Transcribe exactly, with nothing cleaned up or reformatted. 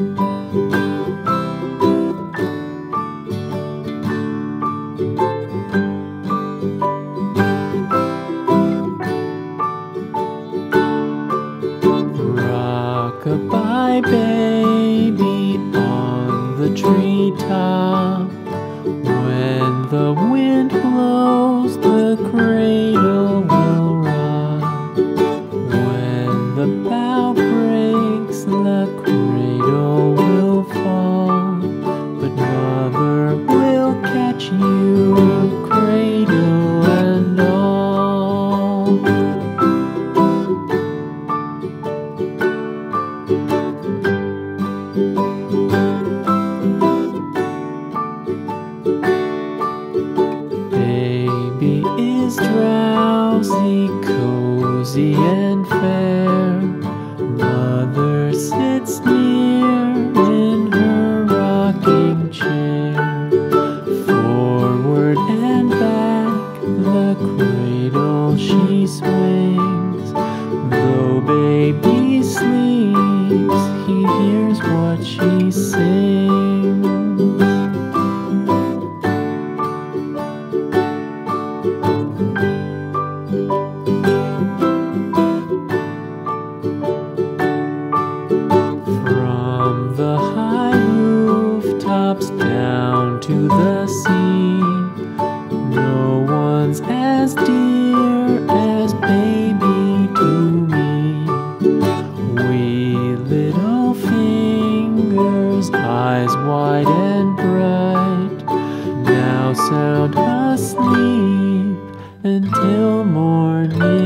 Rock-a-bye baby on the treetop. When the wind blows, the cradle will rock. When the bough breaks, the cradle will fall. But mother will catch you, cradle and all. Baby is drowsy, cozy and fair. Mother sits near in her rocking chair. Forward and back the cradle she swings. Though baby sleeps, he hears what she sings. From the high rooftops down to the sea, no one's as dear as baby to me. Wee little fingers, eyes wide and bright, now sound asleep until morning.